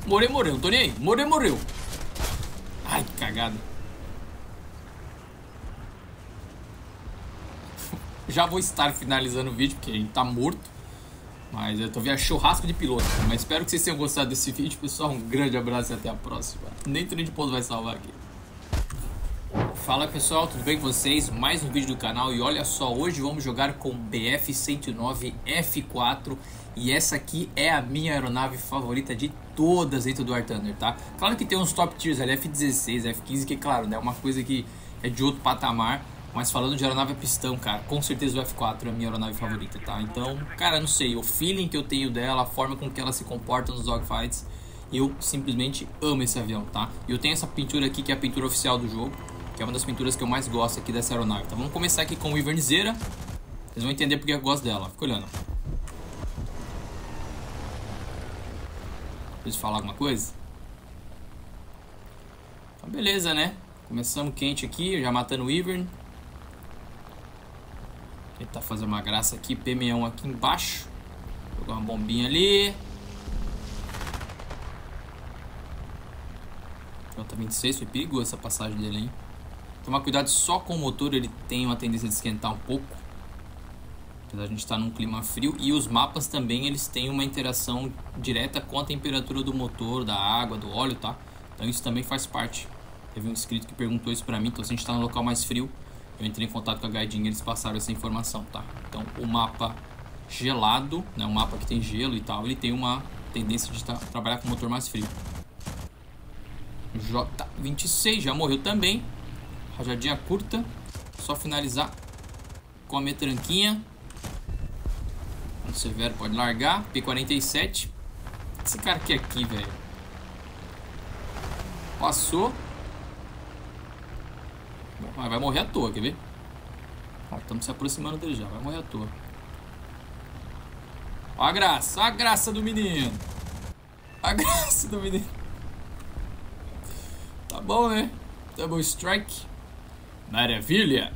Morreu, morreu, não tô nem aí. Morreu, morreu. Ai, que cagada. Já vou estar finalizando o vídeo, porque a gente tá morto. Mas eu tô vendo churrasco de piloto. Mas espero que vocês tenham gostado desse vídeo, pessoal. Um grande abraço e até a próxima. Nem trem de pouso vai salvar aqui. Fala pessoal, tudo bem com vocês? Mais um vídeo do canal. E olha só, hoje vamos jogar com BF-109 F4. E essa aqui é a minha aeronave favorita de todas dentro do War Thunder, tá? Claro que tem uns top tiers ali, F-16, F-15, que claro, né? É uma coisa que é de outro patamar. Mas falando de aeronave a pistão, cara, com certeza o F4 é a minha aeronave favorita, tá? Então, cara, não sei, o feeling que eu tenho dela, a forma com que ela se comporta nos dogfights, eu simplesmente amo esse avião, tá? E eu tenho essa pintura aqui, que é a pintura oficial do jogo, que é uma das pinturas que eu mais gosto aqui dessa aeronave. Então vamos começar aqui com o Wyvernzeira. Vocês vão entender porque eu gosto dela, fica olhando. Preciso falar alguma coisa? Então beleza, né? Começamos quente aqui, já matando o Wyvern. Tentar fazer uma graça aqui, P61 aqui embaixo. Jogar uma bombinha ali. Pronto, 26, foi perigoso essa passagem dele, hein? Tomar cuidado só com o motor, ele tem uma tendência de esquentar um pouco. Apesar de a gente estar num clima frio. E os mapas também, eles têm uma interação direta com a temperatura do motor, da água, do óleo, tá? Então isso também faz parte. Teve um inscrito que perguntou isso pra mim, então se a gente tá no local mais frio, eu entrei em contato com a Guidinha e eles passaram essa informação, tá? Então o mapa gelado, né, um mapa que tem gelo e tal, ele tem uma tendência de trabalhar com o motor mais frio. J26 já morreu também. Rajadinha curta. Só finalizar com a metranquinha. O Severo pode largar. P47. Esse cara aqui, velho. Passou. Bom, vai morrer à toa, quer ver? Ó, estamos se aproximando dele já. Vai morrer à toa. Ó a graça do menino. A graça do menino. Tá bom, né? Double strike. Maravilha.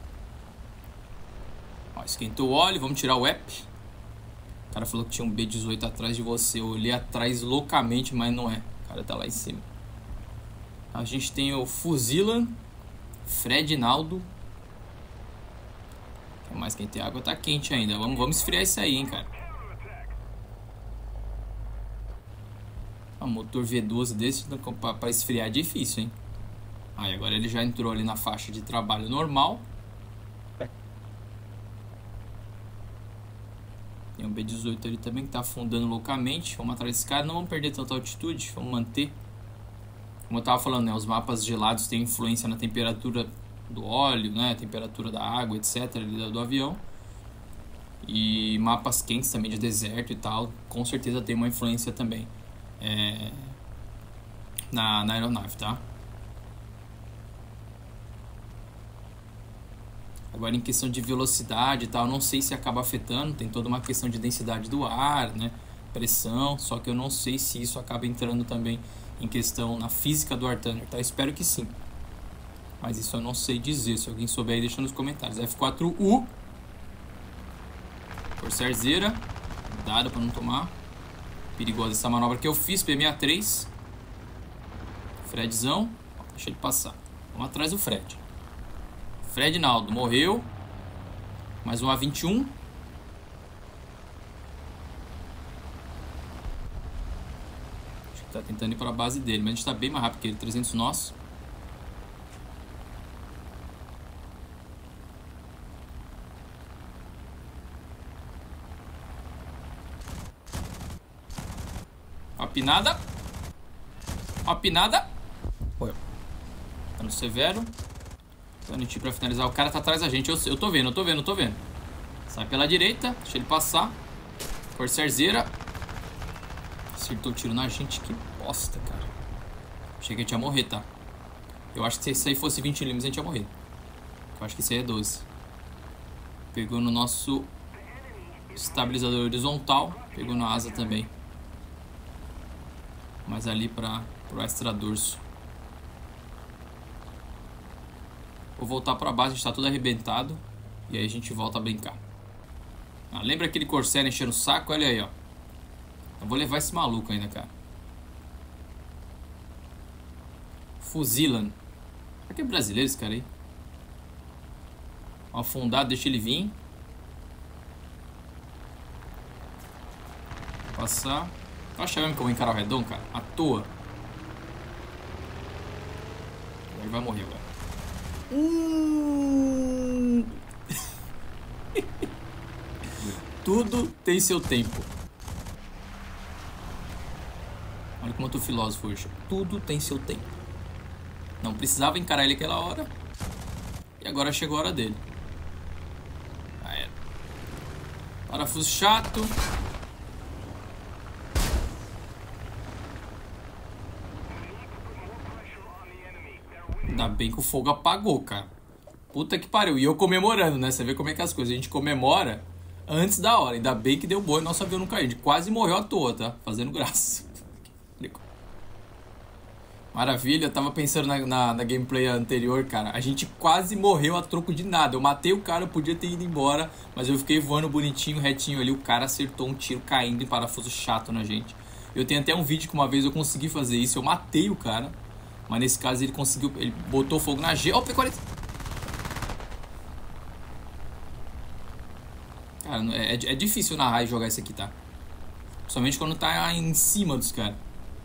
Ó, esquentou o óleo. Vamos tirar o EP. O cara falou que tinha um B-18 atrás de você. Eu olhei atrás loucamente, mas não é. O cara tá lá em cima. A gente tem o Fuzilan. Fredinaldo. O que mais quem tem água tá quente ainda. Vamos esfriar isso aí, hein, cara. Um motor V12 desse para esfriar é difícil, hein? Aí agora ele já entrou ali na faixa de trabalho normal. Tem um B-18 ali também que tá afundando loucamente. Vamos atrás desse cara, não vamos perder tanta altitude, vamos manter. Como eu tava falando, né, os mapas gelados têm influência na temperatura do óleo, né, temperatura da água, etc, ali do avião. E mapas quentes também de deserto e tal, com certeza tem uma influência também na aeronave, tá? Agora em questão de velocidade e tal, não sei se acaba afetando, tem toda uma questão de densidade do ar, né, pressão, só que eu não sei se isso acaba entrando também em questão na física do War Thunder, tá? Espero que sim. Mas isso eu não sei dizer, se alguém souber aí deixa nos comentários. F4U. Corsairzeira. Cuidado para não tomar. Perigosa essa manobra que eu fiz, P63. Fredzão. Deixa ele passar. Vamos atrás do Fred. Fredinaldo morreu. Mais um A21. Acho que tá tentando ir para a base dele, mas a gente tá bem mais rápido que ele. 300 nós. Uma pinada. Uma pinada. Morreu. Tá no Severo. Vanity pra finalizar. O cara tá atrás da gente. Eu tô vendo. Sai pela direita. Deixa ele passar. Corsairzeira. Acertou o tiro na gente. Que bosta, cara. Achei que a gente ia morrer, tá? Eu acho que se isso aí fosse 20 mm a gente ia morrer. Eu acho que isso aí é 12. Pegou no nosso estabilizador horizontal. Pegou na asa também. Mas ali pro extra dorso. Vou voltar pra base, a gente tá tudo arrebentado. E aí a gente volta a brincar. Lembra aquele Corsair enchendo o saco? Olha aí, ó. Eu vou levar esse maluco ainda, cara. Fuzilan. Será que é brasileiro esse cara aí? Afundado, deixa ele vir. Passar. Tu acha mesmo que eu vou encarar o redão, cara? À toa. Ele vai morrer agora. Tudo tem seu tempo. Olha como eu tô filósofo hoje. Tudo tem seu tempo. Não precisava encarar ele aquela hora. E agora chegou a hora dele. Ah, é. Parafuso chato. Ainda bem que o fogo apagou, cara. Puta que pariu. E eu comemorando, né? Você vê como é que é as coisas. A gente comemora antes da hora. Ainda bem que deu boi e nosso avião não caiu. A gente quase morreu à toa, tá? Fazendo graça. Maravilha. Eu tava pensando na gameplay anterior, cara. A gente quase morreu a troco de nada. Eu matei o cara, eu podia ter ido embora. Mas eu fiquei voando bonitinho, retinho ali. O cara acertou um tiro caindo em parafuso chato na gente. Eu tenho até um vídeo que uma vez eu consegui fazer isso. Eu matei o cara. Mas nesse caso ele conseguiu. Ele botou fogo na G. Ó, o P40. Cara, é difícil narrar e jogar isso aqui, tá? Principalmente quando tá em cima dos caras.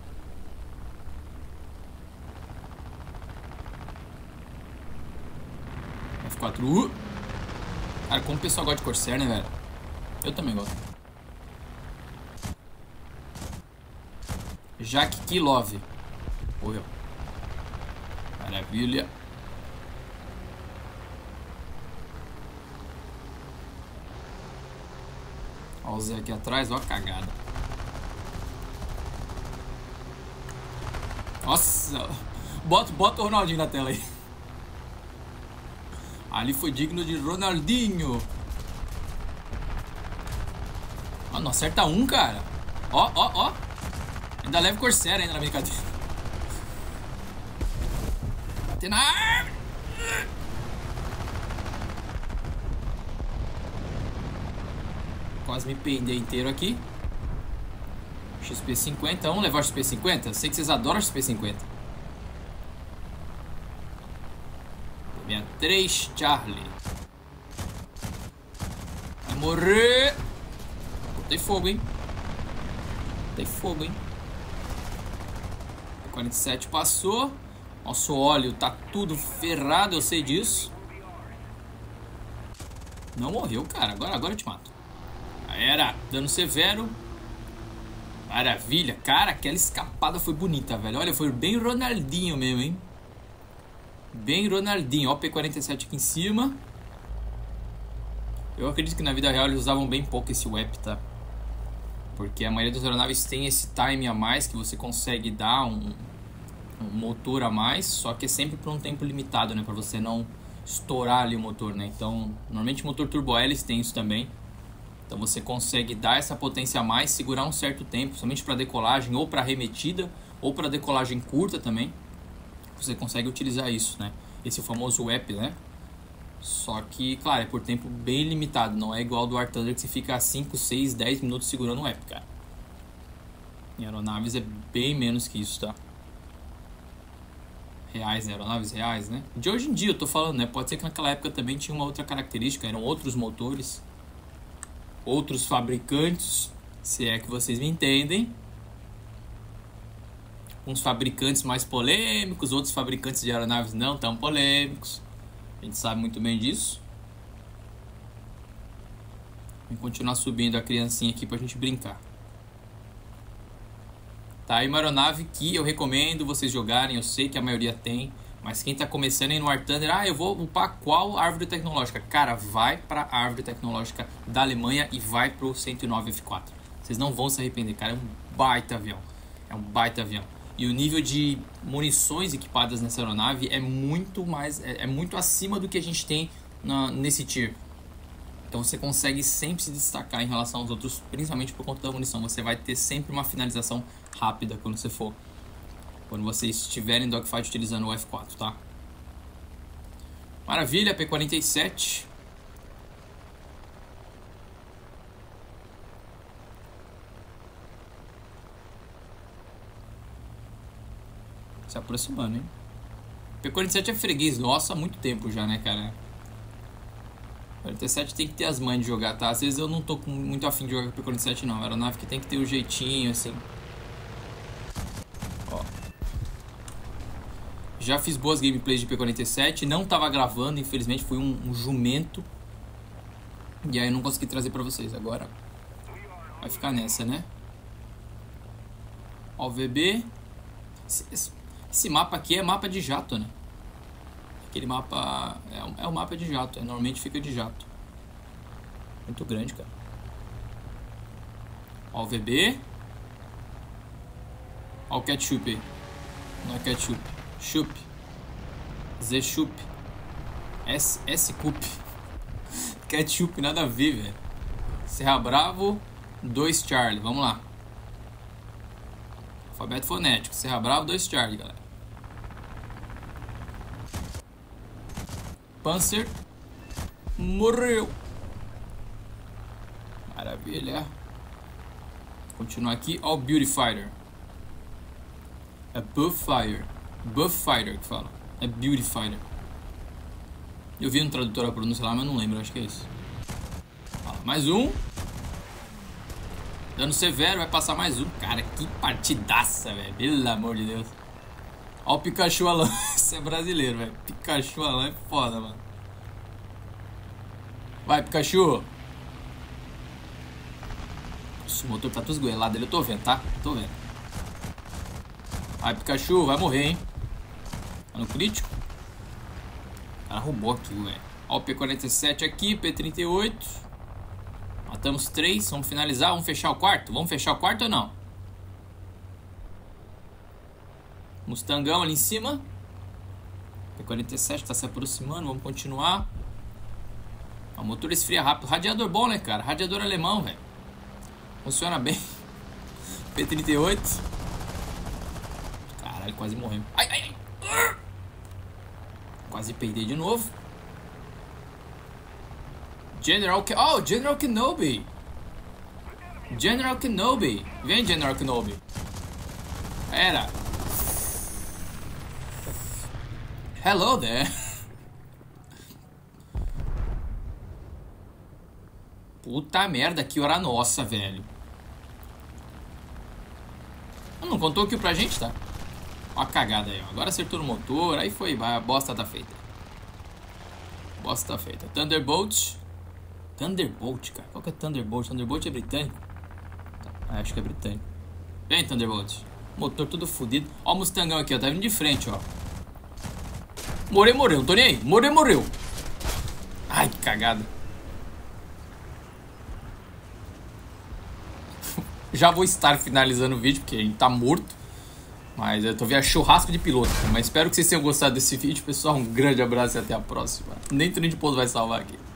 F4. Cara, como o pessoal gosta de Corsair, né, velho? Eu também gosto. Jack Kilov. Morreu. Maravilha. Olha o Zé aqui atrás, ó a cagada. Nossa. Bota o Ronaldinho na tela aí. Ali foi digno de Ronaldinho. Ah, não acerta um, cara. Ó. Ainda leva Corsair ainda na brincadeira. Bater na árvore. Quase me pendei inteiro aqui. XP50. Vamos levar o XP50? Sei que vocês adoram o XP50. 63 Charlie. Vai morrer. Botei fogo, hein? 47 passou. Nosso óleo tá tudo ferrado, eu sei disso. Não morreu, cara. Agora eu te mato. Era dano severo. Maravilha. Cara, aquela escapada foi bonita, velho. Olha, foi bem Ronaldinho mesmo, hein? Bem Ronaldinho. Ó, P47 aqui em cima. Eu acredito que na vida real eles usavam bem pouco esse WEP, tá? Porque a maioria das aeronaves tem esse time a mais que você consegue dar um motor a mais. Só que é sempre por um tempo limitado, né? Pra você não estourar ali o motor, né? Então, normalmente o motor turbo-hélice tem isso também. Então você consegue dar essa potência a mais, segurar um certo tempo, somente para decolagem ou para arremetida, ou para decolagem curta também. Você consegue utilizar isso, né? Esse famoso WEP, né? Só que, claro, é por tempo bem limitado. Não é igual ao do War Thunder que você fica 5, 6, 10 minutos segurando o WEP, cara. Em aeronaves é bem menos que isso, tá? Reais, né? Aeronaves reais, né? De hoje em dia eu tô falando, né? Pode ser que naquela época também tinha uma outra característica, eram outros motores, outros fabricantes, se é que vocês me entendem. Uns fabricantes mais polêmicos, outros fabricantes de aeronaves não tão polêmicos. A gente sabe muito bem disso. Vou continuar subindo a criancinha aqui pra gente brincar. Tá aí uma aeronave que eu recomendo vocês jogarem. Eu sei que a maioria tem, mas quem tá começando aí no War Thunder, eu vou upar qual árvore tecnológica? Cara, vai pra árvore tecnológica da Alemanha e vai pro 109 F4. Vocês não vão se arrepender, cara. É um baita avião. É um baita avião. E o nível de munições equipadas nessa aeronave é muito mais, é muito acima do que a gente tem nesse tier. Então você consegue sempre se destacar em relação aos outros, principalmente por conta da munição. Você vai ter sempre uma finalização rápida quando vocês estiverem em dogfight utilizando o F4, tá? Maravilha, P47. Se aproximando, hein? P47 é freguês nosso há muito tempo já, né, cara? 47 tem que ter as manhas de jogar, tá? Às vezes eu não tô muito afim de jogar com P47 não. A aeronave que tem que ter o jeitinho, assim. Ó. Já fiz boas gameplays de P47. Não tava gravando, infelizmente. Fui um jumento. E aí eu não consegui trazer pra vocês. Agora vai ficar nessa, né? Ó, o VB. Esse mapa aqui é mapa de jato, né? Aquele mapa é o mapa de jato, normalmente fica de jato. Muito grande, cara. Ó o VB. Ó o ketchup aí. Não é ketchup. Chup. Z-chup. S-cup. Ketchup, nada a ver, velho. Serra Bravo 2 Charlie, vamos lá. Alfabeto fonético. Serra Bravo 2 Charlie, galera. Panzer morreu. Maravilha. Continuar aqui. Ó o Beauty Fighter. É Buff Fighter. Buff Fighter que fala. É Beauty Fighter. Eu vi no tradutor a pronúncia lá, mas não lembro. Acho que é isso. Mais um. Dano severo. Vai passar mais um. Cara, que partidaça, velho. Pelo amor de Deus. Ó o Pikachu Alan. Esse é brasileiro, velho. Pikachu Alan é foda, mano. Vai, Pikachu. Nossa, o motor tá todo esgoelado ali. Eu tô vendo, tá? Tô vendo. Vai, Pikachu. Vai morrer, hein? Tá no crítico? O cara roubou aquilo, velho. Ó o P47 aqui. P38. Matamos 3. Vamos finalizar. Vamos fechar o quarto? Vamos fechar o quarto ou não? Mustangão ali em cima. P47 tá se aproximando. Vamos continuar. O motor esfria rápido. Radiador bom, né, cara? Radiador alemão, velho. Funciona bem. P38. Caralho, quase morremos. Ai, ai, ai. Quase peidei de novo. General Kenobi. General Kenobi. Vem, General Kenobi. Era. Hello there. Puta merda, que hora nossa, velho. Não contou aqui pra gente, tá? Ó a cagada aí, ó. Agora acertou no motor, aí foi, a bosta tá feita. Bosta tá feita. Thunderbolt. Thunderbolt, cara. Qual que é Thunderbolt? Thunderbolt é britânico? Ah, acho que é britânico. Vem, Thunderbolt. Motor tudo fodido. Ó o Mustangão aqui, ó. Tá vindo de frente, ó. Morreu, não tô nem aí. Morreu. Ai, que cagada. Já vou estar finalizando o vídeo, porque a gente tá morto. Mas eu tô vendo churrasco de piloto. Mas espero que vocês tenham gostado desse vídeo, pessoal. Um grande abraço e até a próxima. Nem o Trem de Pouso vai salvar aqui.